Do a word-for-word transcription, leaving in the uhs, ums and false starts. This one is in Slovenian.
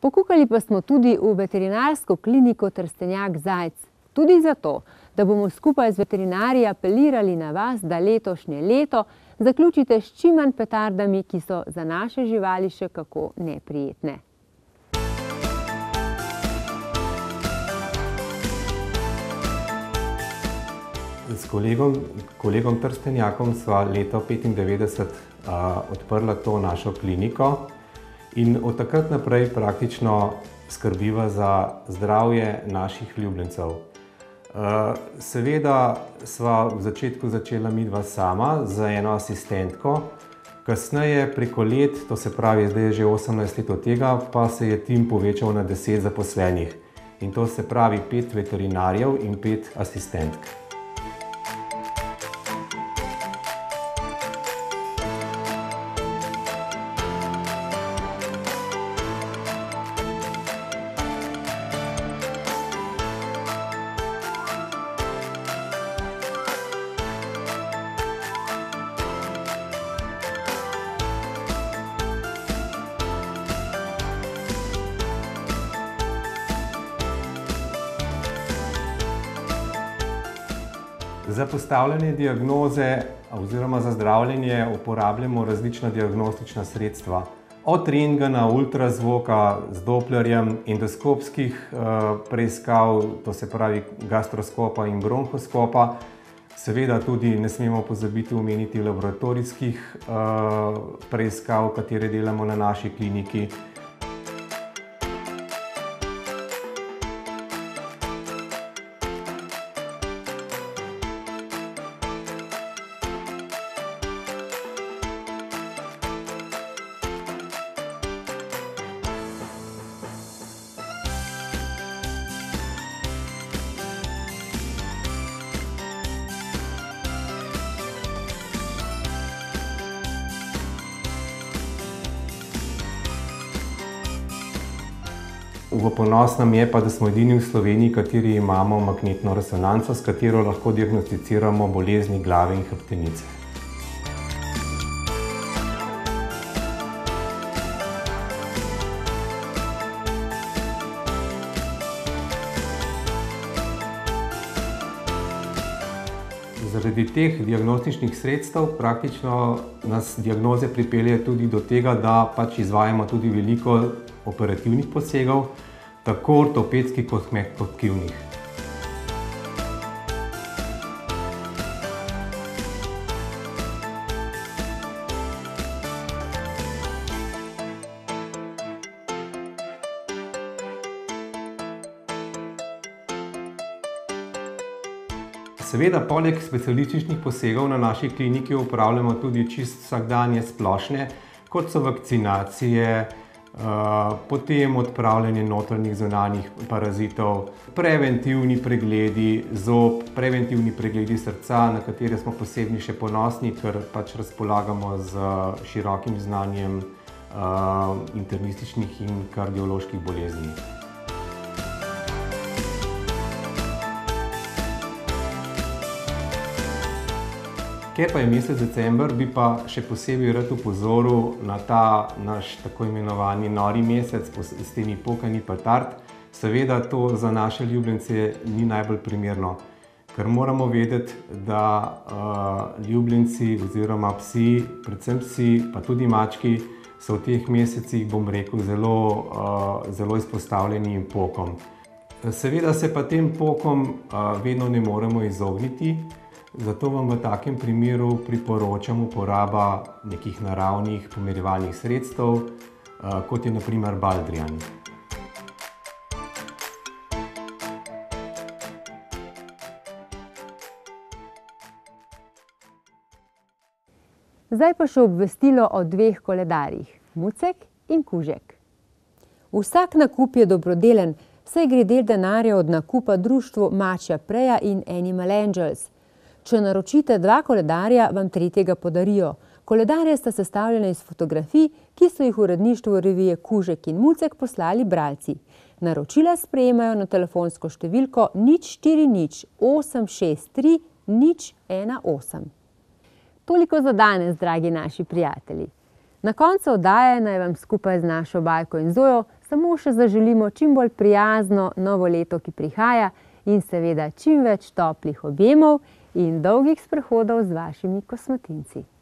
Pokukali pa smo tudi v veterinarsko kliniko Trstenjak-Zajc. Tudi zato, da bomo skupaj z veterinarji apelirali na vas, da letošnje leto zaključite s čim manj petardami, ki so za naše živali še kako neprijetne. S kolegom, kolegom Trstenjakom sva leta petindevetdeset a, odprla to našo kliniko in od takrat naprej praktično skrbiva za zdravje naših ljubljencev. Uh, seveda sva v začetku začela midva sama z eno asistentko, kasneje preko let, to se pravi zdaj je že osemnajst let od tega, pa se je tim povečal na deset zaposlenih. In to se pravi pet veterinarjev in pet asistentk. Za postavljanje diagnoze oziroma za zdravljenje uporabljamo različna diagnostična sredstva. Od rentgena, ultrazvoka z doplerjem, endoskopskih uh, preiskav, to se pravi gastroskopa in bronhoskopa. Seveda tudi ne smemo pozabiti omeniti laboratorijskih uh, preiskav, katere delamo na naši kliniki. V ponos nam je pa, da smo edini v Sloveniji, kateri imamo magnetno resonanco, s katero lahko diagnosticiramo bolezni glave in hrbtenice. Zaradi teh diagnostičnih sredstev praktično nas diagnoze pripelje tudi do tega, da pač izvajamo tudi veliko operativnih posegov, tako ortopedskih kot tkivnih. Seveda, poleg specialističnih posegov na naši kliniki opravljamo tudi čisto vsakdanje splošne, kot so vakcinacije, potem odpravljanje notranjih zunanjih parazitov, preventivni pregledi zob, preventivni pregledi srca, na katere smo posebni še ponosni, ker pač razpolagamo z širokim znanjem internističnih in kardioloških bolezni. Ker pa je mesec december, bi pa še posebej rad opozoril na ta naš tako imenovani nori mesec s temi pokanji petard. Seveda to za naše ljubljence ni najbolj primerno, ker moramo vedeti, da uh, ljubljenci oziroma psi, predvsem psi, pa tudi mački, so v teh mesecih, bom rekel, zelo, uh, zelo izpostavljeni pokom. Seveda se pa tem pokom uh, vedno ne moremo izogniti. Zato vam v takem primeru priporočam uporaba nekih naravnih pomirjevalnih sredstev, kot je na primer baldrijan. Zdaj pa še obvestilo o dveh koledarjih, Mucek in Kužek. Vsak nakup je dobrodelen, saj gre del denarja od nakupa društvu Mačja Preja in Animal Angels. Če naročite dva koledarja, vam tretjega podarijo. Koledarje sta sestavljene iz fotografij, ki so jih v uredništvu revije Kužek in Mucek poslali bralci. Naročila sprejemajo na telefonsko številko nič štiri nič osem šest tri nič ena osem. Toliko za danes, dragi naši prijatelji. Na koncu oddaje naj vam skupaj z našo Bajko in Zojo samo še zaželimo čim bolj prijazno novo leto, ki prihaja, in seveda čim več toplih objemov in dolgih sprehodov z vašimi kosmatinci.